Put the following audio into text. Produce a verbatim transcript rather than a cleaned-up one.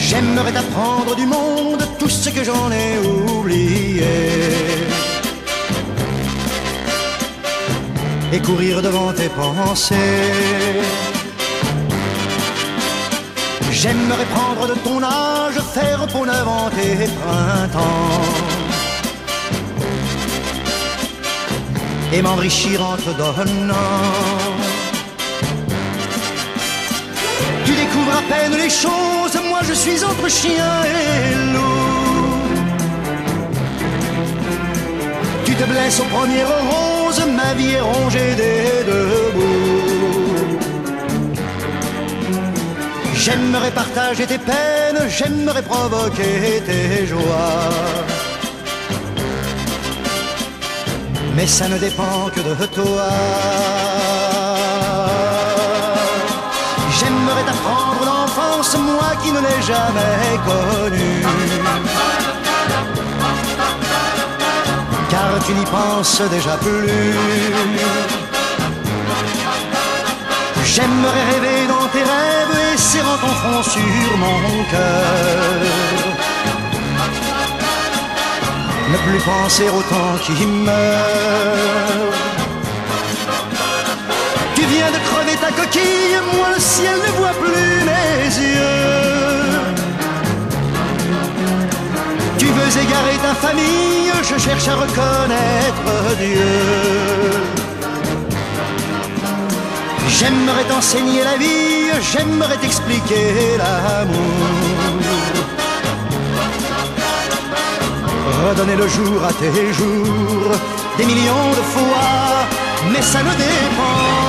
J'aimerais t'apprendre du monde tout ce que j'en ai oublié et courir devant tes pensées. J'aimerais prendre de ton âge, faire peau neuve en tes printemps et m'enrichir en te donnant. Tu découvres à peine les choses, moi je suis entre chien et loup. Tu te blesses aux premières roses, ma vie est rongée des deux bouts. J'aimerais partager tes peines, j'aimerais provoquer tes joies, mais ça ne dépend que de toi. J'aimerais t'apprendre l'enfance, moi qui ne l'ai jamais connue, car tu n'y penses déjà plus. J'aimerais rêver dans tes rêves et serrant ton front sur mon cœur, ne plus penser au temps qui meurt. Tu viens de crever ta coquille, moi le ciel ne voit plus mes yeux. Tu veux égarer ta famille, je cherche à reconnaître Dieu. J'aimerais t'enseigner la vie, j'aimerais t'expliquer l'amour, redonner le jour à tes jours, des millions de fois, mais ça ne dépend